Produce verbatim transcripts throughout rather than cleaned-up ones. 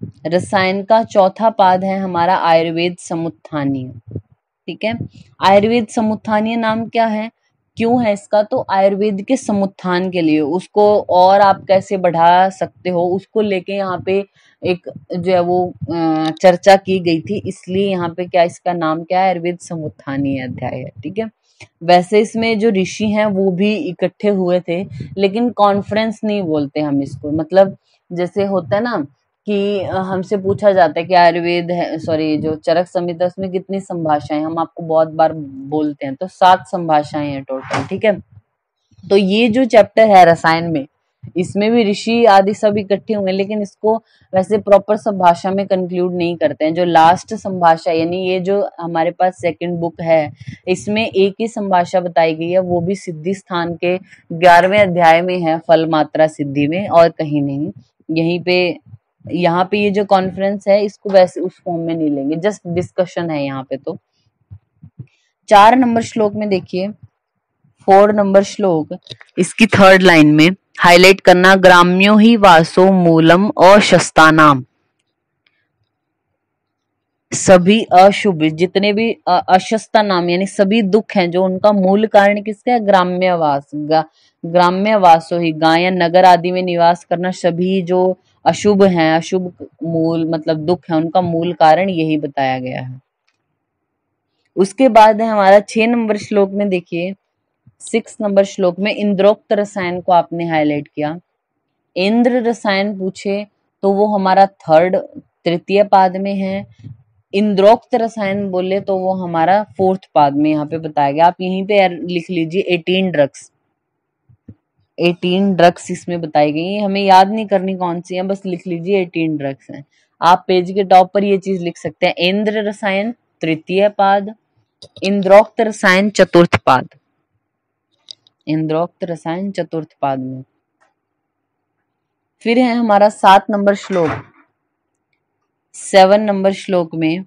रसायन का चौथा पाद है हमारा आयुर्वेद समुत्थानीय। ठीक है, आयुर्वेद समुत्थानीय नाम क्या है, क्यों है इसका, तो आयुर्वेद के समुत्थान के लिए, उसको और आप कैसे बढ़ा सकते हो उसको लेके यहाँ पे एक जो है वो चर्चा की गई थी, इसलिए यहाँ पे क्या इसका नाम क्या है, आयुर्वेद समुत्थानीय अध्याय है। ठीक है, वैसे इसमें जो ऋषि हैं वो भी इकट्ठे हुए थे, लेकिन कॉन्फ्रेंस नहीं बोलते हम इसको, मतलब जैसे होता है ना कि हमसे पूछा जाता है कि आयुर्वेद है, सॉरी जो चरक संहिता उसमें कितनी संभाषाएं, हम आपको बहुत बार बोलते हैं, तो सात संभाषाएं हैं टोटल। ठीक है, तो ये जो चैप्टर है रसायन में, इसमें भी ऋषि आदि सब इकट्ठे हुए, लेकिन इसको वैसे प्रॉपर संभाषा में कंक्लूड नहीं करते हैं। जो लास्ट संभाषा यानी ये जो हमारे पास सेकंड बुक है, इसमें एक ही संभाषा बताई गई है, वो भी सिद्धि स्थान के ग्यारहवें अध्याय में है, फल मात्रा सिद्धि में, और कहीं नहीं। यहीं पे यहाँ पे ये जो कॉन्फ्रेंस है इसको वैसे उस फॉर्म में नहीं लेंगे, जस्ट डिस्कशन है यहाँ पे। तो चार नंबर श्लोक में देखिए, फोर नंबर श्लोक, इसकी थर्ड लाइन में हाईलाइट करना, ग्राम्यो ही वासो मूलम अशस्तानाम, सभी अशुभ जितने भी अशस्ता नाम यानी सभी दुख हैं जो उनका मूल कारण किसका है, ग्राम्यवास, ग्राम्यवासो ही, गाय नगर आदि में निवास करना, सभी जो अशुभ हैं, अशुभ मूल मतलब दुख है, उनका मूल कारण यही बताया गया है। उसके बाद है हमारा छह नंबर श्लोक में देखिए, सिक्स नंबर श्लोक में इंद्रोक्त रसायन को आपने हाईलाइट किया। इंद्र रसायन पूछे तो वो हमारा थर्ड तृतीय पाद में है, इंद्रोक्त रसायन बोले तो वो हमारा फोर्थ पाद में यहाँ पे बताया गया। आप यहीं पे लिख लीजिए एटीन ड्रग्स, एटीन ड्रग्स इसमें बताई गई है, हमें याद नहीं करनी कौन सी है, बस लिख लीजिए एटीन ड्रग्स हैं। आप पेज के टॉप पर ये चीज लिख सकते हैं, इंद्र रसायन तृतीय पाद, इंद्रोक्त रसायन चतुर्थ पाद, इंद्रोक्त रसायन चतुर्थ पाद में। फिर है हमारा सात नंबर श्लोक, सेवन नंबर श्लोक में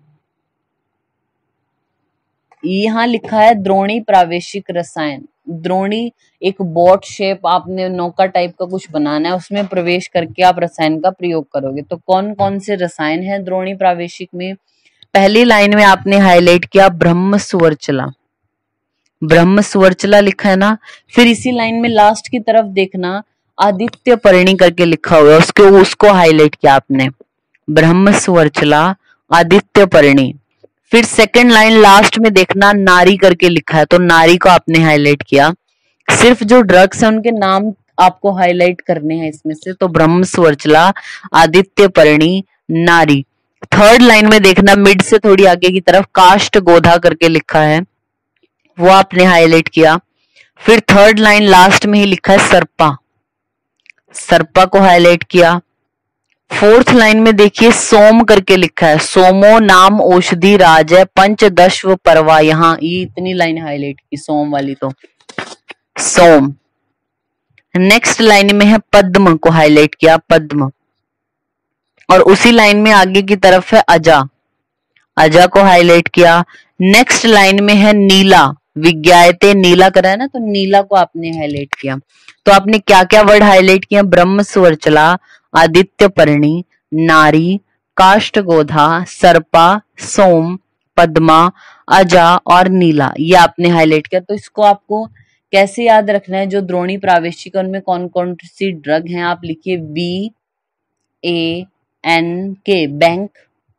यहाँ लिखा है द्रोणी प्रावेशिक रसायन। द्रोणी एक बोट शेप, आपने नौका टाइप का कुछ बनाना है, उसमें प्रवेश करके आप रसायन का प्रयोग करोगे। तो कौन कौन से रसायन हैं द्रोणी प्रावेशिक में, पहली लाइन में आपने हाईलाइट किया ब्रह्म सुवर्चला, ब्रह्म सुवर्चला लिखा है ना। फिर इसी लाइन में लास्ट की तरफ देखना आदित्य परिणी करके लिखा हुआ है, उसके उसको हाईलाइट किया आपने, ब्रह्म सुवर्चला आदित्य परिणी। फिर सेकंड लाइन लास्ट में देखना नारी करके लिखा है, तो नारी को आपने हाईलाइट किया। सिर्फ जो ड्रग्स है उनके नाम आपको हाईलाइट करने हैं इसमें से, तो ब्रह्म सुवर्चला आदित्य परिणी नारी। थर्ड लाइन में देखना मिड से थोड़ी आगे की तरफ काष्ठ गोधा करके लिखा है, वो आपने हाईलाइट किया। फिर थर्ड लाइन लास्ट में ही लिखा है सर्पा, सर्पा को हाईलाइट किया। फोर्थ लाइन में देखिए सोम करके लिखा है, सोमो नाम औषधि राज है पंचदश्व परवा, यहाँ ये इतनी लाइन हाईलाइट की सोम वाली, तो सोम। नेक्स्ट लाइन में है पद्म को हाईलाइट किया, पद्म। और उसी लाइन में आगे की तरफ है अजा, अजा को हाईलाइट किया। नेक्स्ट लाइन में है नीला, विज्ञायते नीला करा है ना, तो नीला को आपने हाईलाइट किया। तो आपने क्या क्या वर्ड हाईलाइट किया, ब्रह्म सुवर्चला आदित्य परिणी नारी काष्ठ गोधा सर्पा सोम पद्मा अजा और नीला, ये आपने हाईलाइट किया। तो इसको आपको कैसे याद रखना है, जो द्रोणी प्रावेशिक उनमें कौन कौन सी ड्रग हैं, आप लिखिए B A N K, bank,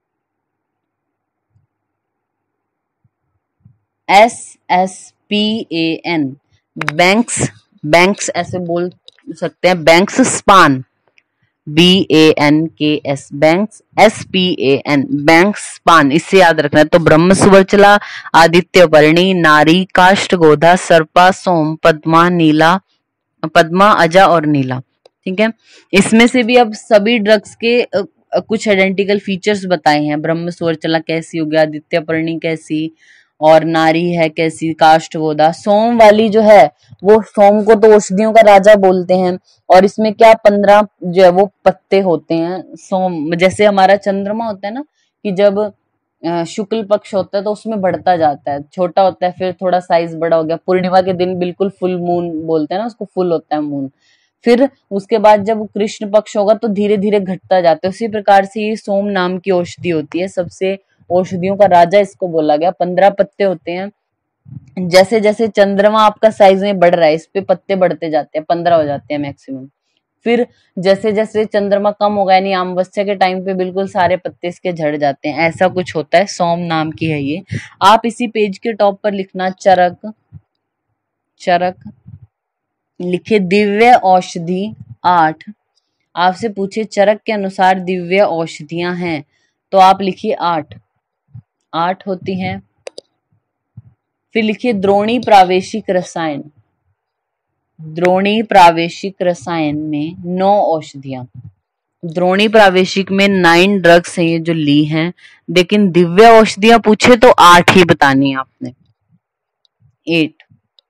S S P A N banks, banks ऐसे बोल सकते हैं, banks span, B A N K S banks, S P A N banks span, इससे याद रखना है। तो ब्रह्म सुवर्चला आदित्य परिणी नारी काष्ठ गोधा सर्पा सोम पद्मा नीला, पद्मा अजा और नीला। ठीक है, इसमें से भी अब सभी ड्रग्स के कुछ आइडेंटिकल फीचर्स बताए हैं, ब्रह्म सुवर्चला कैसी होगी, आदित्य परिणी कैसी, और नारी है कैसी, काष्ठ गोधा। सोम वाली जो है वो, सोम को तो औषधियों का राजा बोलते हैं, और इसमें क्या पंद्रह जो है वो पत्ते होते हैं सोम, जैसे हमारा चंद्रमा होता है ना कि जब शुक्ल पक्ष होता है तो उसमें बढ़ता जाता है, छोटा होता है फिर थोड़ा साइज बड़ा हो गया, पूर्णिमा के दिन बिल्कुल फुल मून बोलते हैं ना उसको, फुल होता है मून, फिर उसके बाद जब कृष्ण पक्ष होगा तो धीरे धीरे घटता जाता है। उसी प्रकार से ये सोम नाम की औषधि होती है, सबसे औषधियों का राजा इसको बोला गया। पंद्रह पत्ते होते हैं। जैसे जैसे चंद्रमा आपका साइज में बढ़ रहा है, इस पे पत्ते बढ़ते जाते हैं, पंद्रह हो जाते हैं मैक्सिमम। फिर जैसे जैसे चंद्रमा कम होगा यानी अमावस्या के टाइम पे बिल्कुल सारे पत्ते इसके झड़ जाते हैं, ऐसा कुछ होता है। सोम नाम की है ये। आप इसी पेज के टॉप पर लिखना चरक, चरक लिखे दिव्य औषधि आठ। आपसे पूछे चरक के अनुसार दिव्य औषधियां हैं तो आप लिखिए आठ, आठ होती हैं। फिर लिखिए द्रोणी प्रावेशिक रसायन, द्रोणी प्रावेशिक रसायन में नौ औषधियां। द्रोणी प्रावेशिक में नाइन ड्रग्स हैं ये जो ली हैं, लेकिन दिव्य औषधियां पूछे तो आठ ही बतानी है आपने, एट।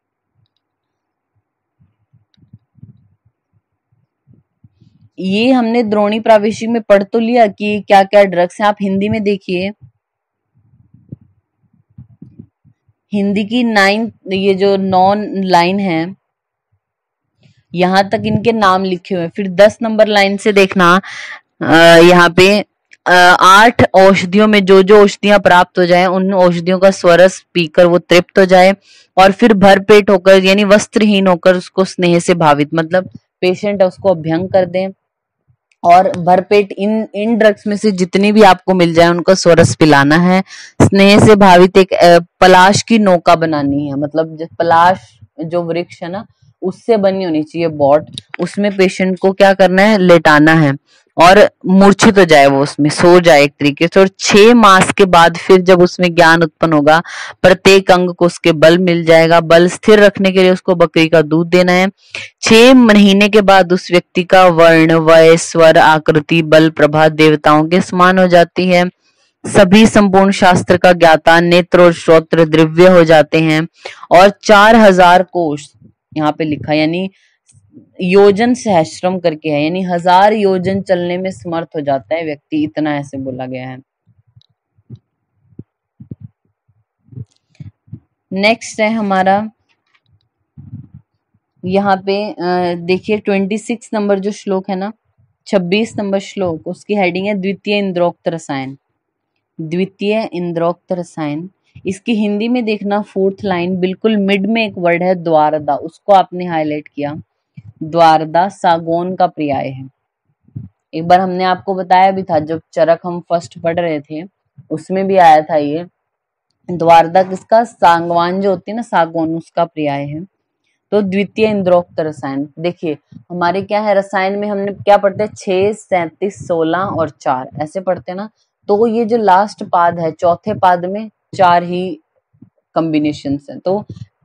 ये हमने द्रोणी प्रावेशिक में पढ़ तो लिया कि क्या क्या ड्रग्स हैं। आप हिंदी में देखिए, हिंदी की नाइन, ये जो नौ लाइन है यहां तक इनके नाम लिखे हुए हैं। फिर दस नंबर लाइन से देखना, यहाँ पे आ, आठ औषधियों में जो जो औषधियां प्राप्त हो जाए उन औषधियों का स्वरस पीकर वो तृप्त हो जाए और फिर भर पेट होकर यानी वस्त्रहीन होकर उसको स्नेह से भावित, मतलब पेशेंट है उसको अभ्यंग कर दें और भरपेट इन इन ड्रग्स में से जितनी भी आपको मिल जाए उनको स्वरस पिलाना है। स्नेह से भावित एक पलाश की नौका बनानी है, मतलब पलाश जो वृक्ष है ना उससे बनी होनी चाहिए बॉट, उसमें पेशेंट को क्या करना है, लेटाना है और मूर्छित हो जाए, वो उसमें सो जाए एक तरीके से। और छह मास के बाद फिर जब उसमें ज्ञान उत्पन्न होगा प्रत्येक अंग को उसके बल मिल जाएगा। बल स्थिर रखने के लिए उसको बकरी का दूध देना है। छह महीने के बाद उस व्यक्ति का वर्ण, वय, स्वर, आकृति, बल, प्रभा देवताओं के समान हो जाती है। सभी संपूर्ण शास्त्र का ज्ञाता, नेत्र और श्रोत्र द्रव्य हो जाते हैं और चार हजार कोष यहाँ पे लिखा, यानी योजन सहस्त्रम करके है, यानी हजार योजन चलने में समर्थ हो जाता है व्यक्ति, इतना ऐसे बोला गया है। नेक्स्ट है हमारा यहाँ पे देखिए छब्बीस नंबर जो श्लोक है ना, छब्बीस नंबर श्लोक, उसकी हेडिंग है द्वितीय इंद्रोक्त रसायन, द्वितीय इंद्रोक्त रसायन। इसकी हिंदी में देखना फोर्थ लाइन, बिल्कुल मिड में एक वर्ड है द्वारदा, उसको आपने हाईलाइट किया। द्वारदा सागौन का पर्याय है। एक बार हमने आपको बताया भी था जब चरक हम फर्स्ट पढ़ रहे थे, उसमें भी आया था ये। द्वारदा किसका, सागवान जो होती है ना सागौन, उसका पर्याय है। तो द्वितीय इंद्रोक्त रसायन देखिए हमारे क्या है, रसायन में हमने क्या पढ़ते हैं, छह, सैंतीस, सोलह और चार ऐसे पढ़ते हैं ना। तो ये जो लास्ट पाद है, चौथे पाद में चार ही कॉम्बिनेशन है। तो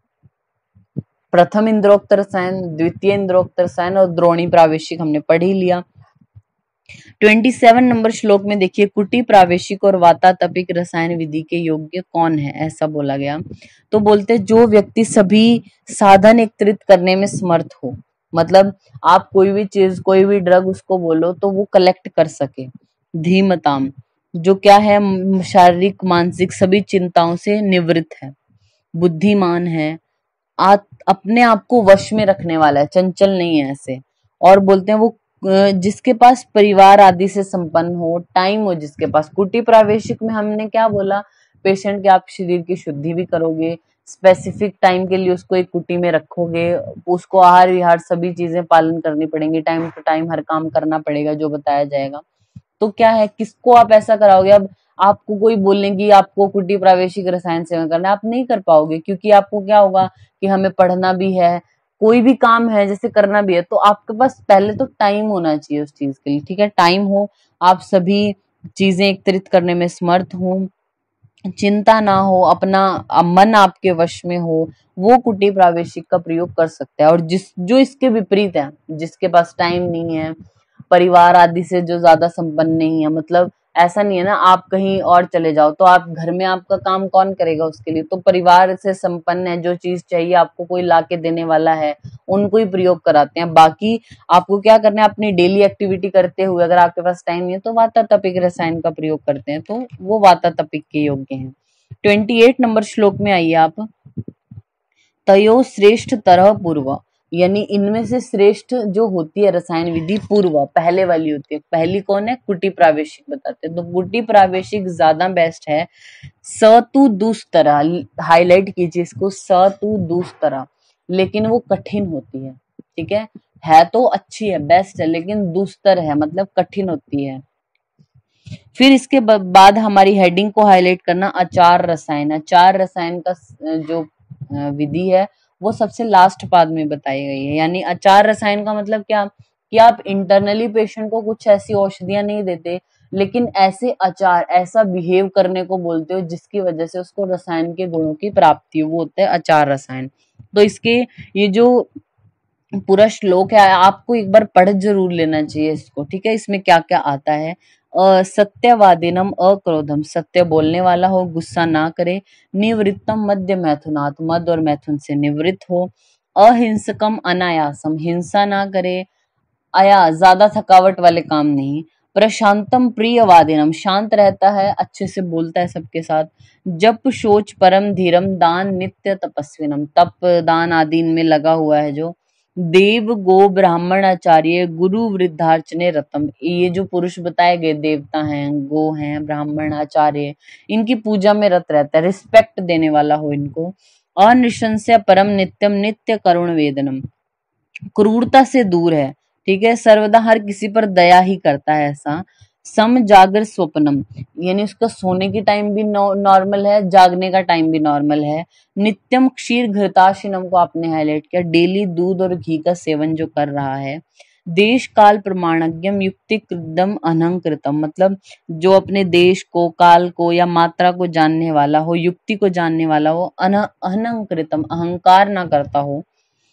प्रथम इंद्रोक्त रसायन, द्वितीय इंद्रोक्त रसायन और द्रोणी प्रावेशिक हमने पढ़ ही लिया। सत्ताईस नंबर श्लोक में देखिए कुटी प्रावेशिक और वातातपिक रसायन विधि के योग्य कौन है, ऐसा बोला गया। तो बोलते जो व्यक्ति सभी साधन एकत्रित करने में समर्थ हो, मतलब आप कोई भी चीज कोई भी ड्रग उसको बोलो तो वो कलेक्ट कर सके। धीमताम जो क्या है, शारीरिक मानसिक सभी चिंताओं से निवृत्त है, बुद्धिमान है, आ, अपने आप को वश में रखने वाला है, चंचल नहीं है ऐसे। और बोलते हैं वो जिसके पास परिवार आदि से संपन्न हो, टाइम हो जिसके पास। कुटी प्रावेशिक में हमने क्या बोला, पेशेंट के आप शरीर की शुद्धि भी करोगे, स्पेसिफिक टाइम के लिए उसको एक कुटी में रखोगे, उसको आहार विहार सभी चीजें पालन करनी पड़ेंगी, टाइम टू टाइम हर काम करना पड़ेगा जो बताया जाएगा। तो क्या है, किसको आप ऐसा कराओगे। अब आपको कोई बोलेंगी आपको कुटी प्रावेशिक रसायन सेवन करना, आप नहीं कर पाओगे, क्योंकि आपको क्या होगा कि हमें पढ़ना भी है, कोई भी काम है जैसे करना भी है, तो आपके पास पहले तो टाइम होना चाहिए उस चीज के लिए, ठीक है। टाइम हो, आप सभी चीजें एकत्रित करने में समर्थ हो, चिंता ना हो, अपना मन आपके वश में हो, वो कुटी प्रावेशिक का प्रयोग कर सकते हैं। और जिस जो इसके विपरीत है, जिसके पास टाइम नहीं है, परिवार आदि से जो ज्यादा संपन्न नहीं है, मतलब ऐसा नहीं है ना आप कहीं और चले जाओ तो आप घर में आपका काम कौन करेगा उसके लिए, तो परिवार से संपन्न है, जो चीज चाहिए आपको कोई ला के देने वाला है, उनको ही प्रयोग कराते हैं। बाकी आपको क्या करना है, अपनी डेली एक्टिविटी करते हुए अगर आपके पास टाइम नहीं है तो वातातपिक रसायन का प्रयोग करते हैं, तो वो वातातपिक के योग्य हैं। अट्ठाईस नंबर श्लोक में आइए आप, तयो श्रेष्ठ तरह पूर्व, यानी इनमें से श्रेष्ठ जो होती है रसायन विधि पूर्व, पहले वाली होती है। पहली कौन है? कुटी प्रावेशिक बताते हैं। तो कुटी प्रावेशिक ज्यादा बेस्ट है। सतु दुस्तरा, हाईलाइट कीजिए इसको, सतु दुस्तरा, लेकिन वो कठिन होती है। ठीक है, है तो अच्छी है, बेस्ट है, लेकिन दुस्तर है, मतलब कठिन होती है। फिर इसके बाद हमारी हेडिंग को हाईलाइट करना, अचार रसायन। अचार रसायन का जो विधि है वो सबसे लास्ट पाद में बताई गई है। यानी अचार रसायन का मतलब क्या कि आप इंटरनली पेशेंट को कुछ ऐसी औषधियां नहीं देते, लेकिन ऐसे अचार, ऐसा बिहेव करने को बोलते हो जिसकी वजह से उसको रसायन के गुणों की प्राप्ति हो, वो होते हैं अचार रसायन। तो इसके ये जो पूरा श्लोक है आपको एक बार पढ़ जरूर लेना चाहिए इसको। ठीक है, इसमें क्या क्या आता है। सत्यवादिनम अक्रोधम, सत्य बोलने वाला हो, गुस्सा ना करे। निवृत्तम मध्य मैथुनात्, मद और मैथुन से निवृत्त हो। अहिंसकम अनायासम, हिंसा ना करे। आया, ज्यादा थकावट वाले काम नहीं। प्रशांतम प्रियवादिनम, शांत रहता है, अच्छे से बोलता है सबके साथ। जप शोच परम धीरम, दान नित्य तपस्विनम, तप दान आदि इनमें लगा हुआ है जो। देव गो ब्राह्मण आचार्य गुरु वृद्धार्चने रतम, ये जो पुरुष बताए गए देवता हैं, गो हैं, ब्राह्मण आचार्य, इनकी पूजा में रत रहता है, रिस्पेक्ट देने वाला हो इनको। अनिशंस्य परम नित्यम, नित्य करुण वेदनम, क्रूरता से दूर है। ठीक है, सर्वदा हर किसी पर दया ही करता है ऐसा। सम जागर स्वप्नम, यानी उसका सोने की टाइम भी नॉर्मल है, जागने का टाइम भी नॉर्मल है। नित्यम क्षीर घृताशिनम को आपने हाईलाइट किया, डेली दूध और घी का सेवन जो कर रहा है। देश काल प्रमाणज्ञम युक्ति कृतम अनहंकृतम, मतलब जो अपने देश को, काल को या मात्रा को जानने वाला हो, युक्ति को जानने वाला हो, अनहंकृतम, अहंकार ना करता हो।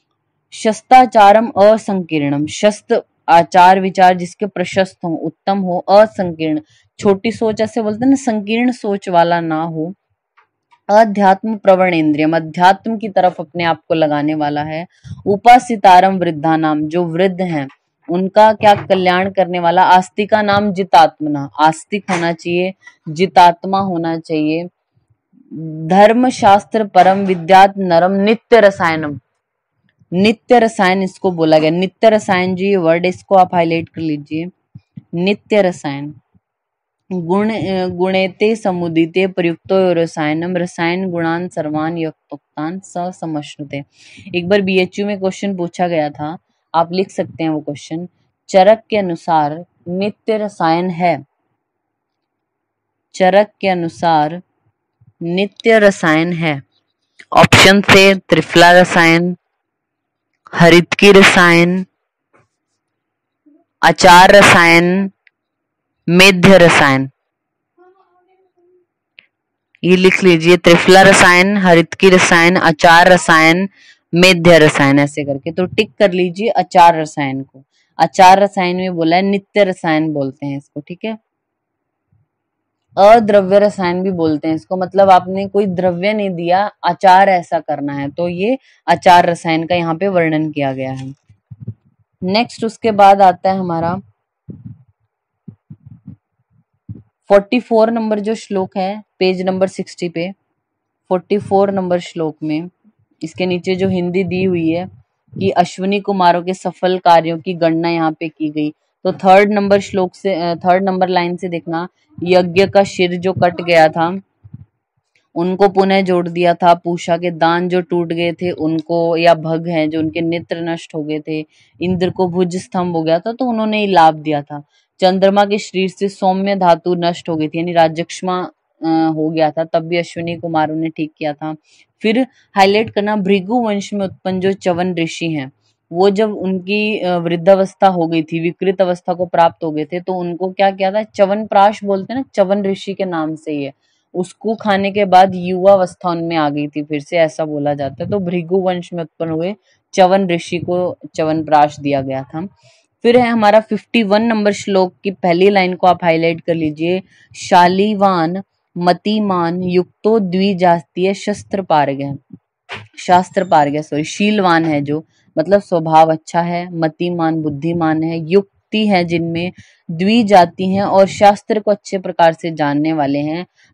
शस्ताचारम असंकीर्णम, शस्त्र आचार विचार जिसके प्रशस्त हो, उत्तम हो। असंकीर्ण, छोटी सोच ऐसे बोलते हैं ना, संकीर्ण सोच वाला ना हो। अध्यात्म प्रवणेन्द्रियम, अध्यात्म की तरफ अपने आप को लगाने वाला है। उपासितारम वृद्धा नाम, जो वृद्ध हैं उनका क्या कल्याण करने वाला। आस्तिका नाम जितात्मना, आस्तिक होना चाहिए, जितात्मा होना चाहिए। धर्म शास्त्र परम विद्यात नरम, नित्य रसायनम, नित्य रसायन इसको बोला गया। नित्य रसायन जो ये वर्ड, इसको आप हाईलाइट कर लीजिए। नित्य रसायन, गुण गुणेते समुदिते प्रयुक्तो रसायनम, रसायन गुणान सर्वान युक्तोक्तान स समश्नुते। एक बार बीएचयू में क्वेश्चन पूछा गया था, आप लिख सकते हैं वो क्वेश्चन। चरक के अनुसार नित्य रसायन है, चरक के अनुसार नित्य रसायन है। ऑप्शन से त्रिफला रसायन, हरितकी रसायन, अचार रसायन, मेध्य रसायन। ये लिख लीजिए, त्रिफला रसायन, हरितकी रसायन, अचार रसायन, मेध्य रसायन, ऐसे करके। तो टिक कर लीजिए अचार रसायन को। अचार रसायन में बोला है, नित्य रसायन बोलते हैं इसको। ठीक है, अद्रव्य रसायन भी बोलते हैं इसको, मतलब आपने कोई द्रव्य नहीं दिया, अचार ऐसा करना है, तो ये अचार रसायन का यहाँ पे वर्णन किया गया है। नेक्स्ट उसके बाद आता है हमारा चौवालीस नंबर जो श्लोक है, पेज नंबर साठ पे, चौवालीस नंबर श्लोक में इसके नीचे जो हिंदी दी हुई है कि अश्विनी कुमारों के सफल कार्यों की गणना यहाँ पे की गई। तो थर्ड नंबर श्लोक से, थर्ड नंबर लाइन से देखना, यज्ञ का शिर जो कट गया था उनको पुनः जोड़ दिया था, पूषा के दान जो टूट गए थे उनको, या भग हैं जो उनके नेत्र नष्ट हो गए थे, इंद्र को भुज स्तंभ हो गया था तो उन्होंने लाभ दिया था। चंद्रमा के शरीर से सौम्य धातु नष्ट हो गई थी, यानी राजक्षमा हो गया था, तब भी अश्विनी कुमारों ने ठीक किया था। फिर हाईलाइट करना, भृगु वंश में उत्पन्न जो च्यवन ऋषि हैं, वो जब उनकी वृद्धावस्था हो गई थी, विकृत अवस्था को प्राप्त हो गए थे, तो उनको क्या किया था, च्यवन प्राश बोलते हैं ना, च्यवन ऋषि के नाम से ही है, उसको खाने के बाद युवा अवस्था उनमें आ गई थी फिर से, ऐसा बोला जाता है। तो भृगु वंश में उत्पन्न हुए च्यवन ऋषि को च्यवन प्राश दिया गया था। फिर है हमारा इक्यावन नंबर श्लोक की पहली लाइन को आप हाईलाइट कर लीजिए, शालीवान मतिमान युक्तो द्विजातीय शस्त्र पारगय, शास्त्र पारगय सॉरी, शीलवान है जो, मतलब स्वभाव अच्छा है, मतिमान बुद्धिमान है, युक्ति है जिनमें, द्विजाति हैं और शास्त्र को अच्छे प्रकार से जानने वाले हैं,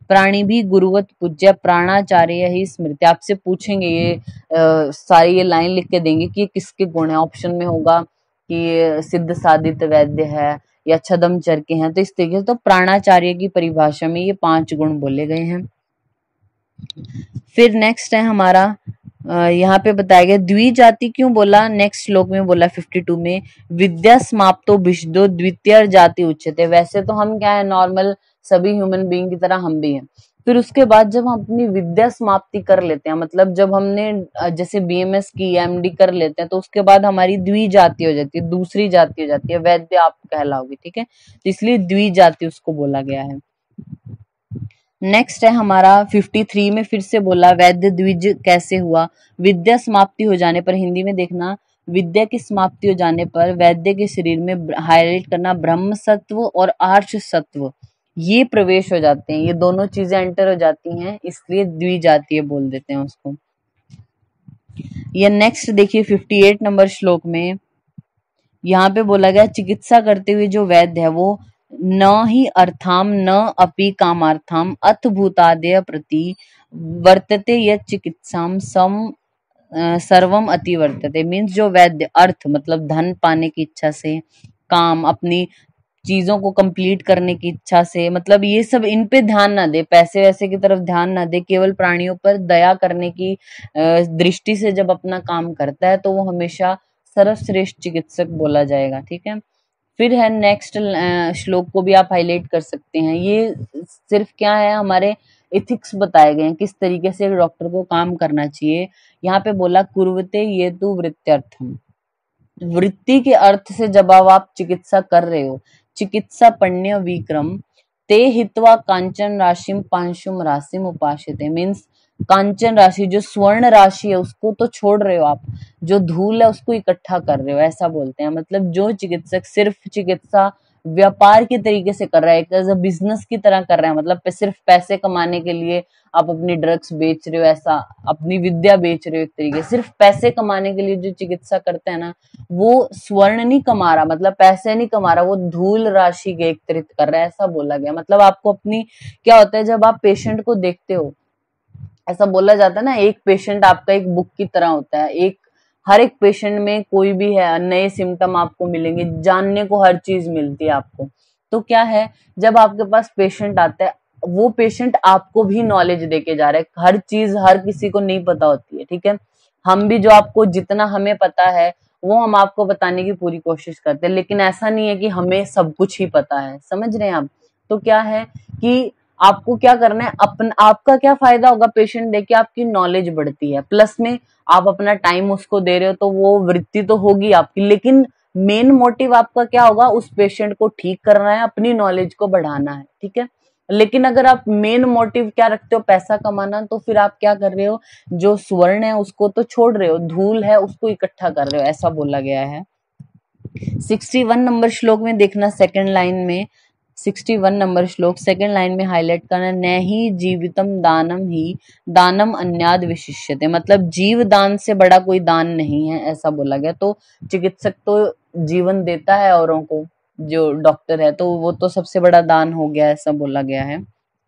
प्राणी भी गुरुवत पूज्य प्राणाचार्य ही स्मृति। आपसे पूछेंगे ये आ, सारी ये लाइन लिख के देंगे कि ये किसके गुण है। ऑप्शन में होगा कि ये सिद्ध साधित वैद्य है या छदम चर के हैं, तो इस तरीके से तो प्राणाचार्य की परिभाषा में ये पांच गुण बोले गए हैं। फिर नेक्स्ट है हमारा यहाँ पे बताया गया द्विजाति क्यों बोला, नेक्स्ट श्लोक में बोला फिफ्टी टू में विद्या समाप्तो विशदो द्वितीय जाति उच्यते। वैसे तो हम क्या है नॉर्मल सभी ह्यूमन बीइंग की तरह हम भी हैं, फिर उसके बाद जब हम अपनी विद्या समाप्ति कर लेते हैं, मतलब जब हमने जैसे बीएमएस की एमडी कर लेते हैं, तो उसके बाद हमारी द्विजाति हो जाती है, दूसरी जाति हो जाती है, वैद्य आप कहलाओगे, ठीक है, तो इसलिए द्विजाति उसको बोला गया है। नेक्स्ट है हमारा फिफ्टी थ्री में फिर से बोला वैद्य द्विज कैसे हुआ। विद्या समाप्ति हो जाने पर, हिंदी में देखना, विद्या की समाप्ति हो जाने पर वैद्य के शरीर में हाईलाइट करना ब्रह्म सत्व और आर्ष सत्व ये प्रवेश हो जाते हैं, ये दोनों चीजें एंटर हो जाती हैं, इसलिए द्विजातीय बोल देते हैं उसको। ये नेक्स्ट देखिए फिफ्टी एट नंबर श्लोक में यहाँ पे बोला गया चिकित्सा करते हुए जो वैद्य है वो न ही अर्थाम न अपि कामार्थाम अथ भूतादय प्रति वर्तते यत् चिकित्साम सम सर्वम अति वर्तते। मीन्स जो वैद्य अर्थ मतलब धन पाने की इच्छा से, काम अपनी चीजों को कंप्लीट करने की इच्छा से, मतलब ये सब इन पे ध्यान ना दे, पैसे वैसे की तरफ ध्यान ना दे, केवल प्राणियों पर दया करने की दृष्टि से जब अपना काम करता है तो वो हमेशा सर्वश्रेष्ठ चिकित्सक बोला जाएगा, ठीक है। फिर है नेक्स्ट श्लोक को भी आप हाईलाइट कर सकते हैं, ये सिर्फ क्या है हमारे इथिक्स बताए गए हैं, किस तरीके से डॉक्टर को काम करना चाहिए। यहाँ पे बोला कुर्वते ये तु वृत्त्यर्थम, वृत्ति के अर्थ से जब आप चिकित्सा कर रहे हो, चिकित्सा पण्य विक्रम ते हित्वा कांचन राशिम पांशुम राशिम उपाश्यते। मीन्स कांचन राशि जो स्वर्ण राशि है उसको तो छोड़ रहे हो आप, जो धूल है उसको इकट्ठा कर रहे हो, ऐसा बोलते हैं। मतलब जो चिकित्सक सिर्फ चिकित्सा व्यापार के तरीके से कर रहा है, एज अ बिजनेस की तरह कर रहा है, मतलब सिर्फ पैसे कमाने के लिए आप अपनी ड्रग्स बेच रहे हो, ऐसा अपनी विद्या बेच रहे हो, एक तरीके सिर्फ पैसे कमाने के लिए जो चिकित्सा करते हैं ना, वो स्वर्ण नहीं कमा रहा, मतलब पैसे नहीं कमा रहा, वो धूल राशि के एकत्रित कर रहा है, ऐसा बोला गया। मतलब आपको अपनी क्या होता है जब आप पेशेंट को देखते हो, ऐसा बोला जाता है ना, एक पेशेंट आपका एक बुक की तरह होता है, एक हर एक पेशेंट में कोई भी है नए सिम्टम आपको मिलेंगे, जानने को हर चीज मिलती है आपको। तो क्या है जब आपके पास पेशेंट आता है, वो पेशेंट आपको भी नॉलेज देके जा रहा है, हर चीज हर किसी को नहीं पता होती है, ठीक है। हम भी जो आपको जितना हमें पता है वो हम आपको बताने की पूरी कोशिश करते हैं, लेकिन ऐसा नहीं है कि हमें सब कुछ ही पता है, समझ रहे हैं आप। तो क्या है कि आपको क्या करना है, अपन आपका क्या फायदा होगा पेशेंट देख के, आपकी नॉलेज बढ़ती है, प्लस में आप अपना टाइम उसको दे रहे हो, तो वो वृत्ति तो होगी आपकी, लेकिन मेन मोटिव आपका क्या होगा, उस पेशेंट को ठीक करना है, अपनी नॉलेज को बढ़ाना है, ठीक है। लेकिन अगर आप मेन मोटिव क्या रखते हो, पैसा कमाना, तो फिर आप क्या कर रहे हो, जो स्वर्ण है उसको तो छोड़ रहे हो, धूल है उसको इकट्ठा कर रहे हो, ऐसा बोला गया है। सिक्सटी वन नंबर श्लोक में देखना, सेकंड लाइन में सिक्सटी वन नंबर श्लोक सेकंड लाइन में हाईलाइट करना, न ही जीवितम दानम ही दानम अन्याद विशिष्यते। मतलब जीव दान से बड़ा कोई दान नहीं है, ऐसा बोला गया। तो चिकित्सक तो जीवन देता है औरों को, जो डॉक्टर है, तो वो तो सबसे बड़ा दान हो गया, ऐसा बोला गया है।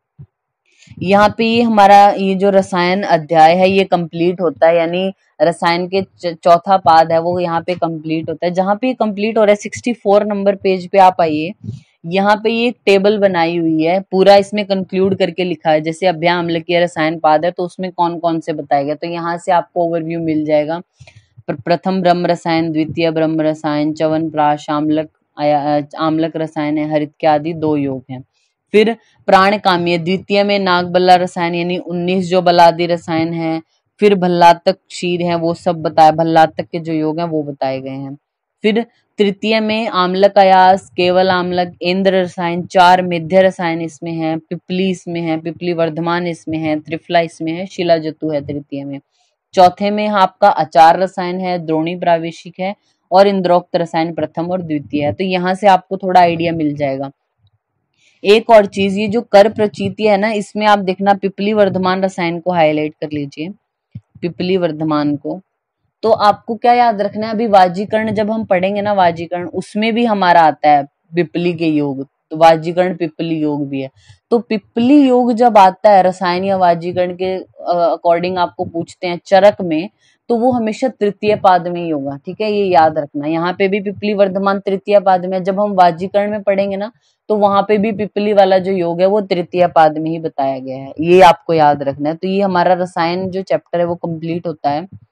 यहाँ पे ये हमारा ये जो रसायन अध्याय है ये कंप्लीट होता है, यानी रसायन के चौथा पाद है वो यहाँ पे कंप्लीट होता है। जहाँ पे ये कंप्लीट हो रहा है सिक्सटी फोर नंबर पेज पे आप आइए, यहाँ पे ये एक टेबल बनाई हुई है, पूरा इसमें कंक्लूड करके लिखा है, जैसे अभ्या अम्ल की रसायन पाद है तो उसमें कौन कौन से बताया गया, तो यहाँ से आपको ओवरव्यू मिल जाएगा। प्रथम ब्रह्म रसायन, द्वितीय ब्रह्म रसायन, च्यवनप्राश, आम्लक आम्लक रसायन है, हरित के आदि दो योग हैं। फिर प्राण कामीय द्वितीय में नागबल्ला रसायन यानी उन्नीस जो बलादि रसायन है। फिर भल्लातक क्षीर है, वो सब बताया, भल्लातक के जो योग हैं वो बताए गए हैं। फिर तृतीय में आम्लक अयास, केवल आम्लक, इंद्र रसायन, चार मेध्य रसायन इसमें है, पिपली इसमें है, पिपली वर्धमान इसमें है, त्रिफला इसमें है, शिला जतु है तृतीय में। चौथे में आपका अचार रसायन है, द्रोणी प्रावेशिक है, और इंद्रोक्त रसायन प्रथम और द्वितीय है। तो यहाँ से आपको थोड़ा आइडिया मिल जाएगा। एक और चीज, ये जो कर प्रचीति है ना, इसमें आप देखना पिपली वर्धमान रसायन को हाईलाइट कर लीजिए, पिपली वर्धमान को। तो आपको क्या याद रखना है, अभी वाजीकरण जब हम पढ़ेंगे ना, वाजीकरण उसमें भी हमारा आता है पिपली के योग, तो वाजीकरण पिप्पली योग भी है। तो पिप्पली योग जब आता है रसायन या वाजीकरण के अकॉर्डिंग आपको पूछते हैं चरक में, तो वो हमेशा तृतीय पाद में ही होगा, ठीक है, ये याद रखना। यहाँ पे भी पिप्पली वर्धमान तृतीय पाद में, जब हम वाजीकरण में पढ़ेंगे ना तो वहां पे भी पिप्पली वाला जो योग है वो तृतीय पाद में ही बताया गया है, ये आपको याद रखना है। तो ये हमारा रसायन जो चैप्टर है वो कंप्लीट होता है।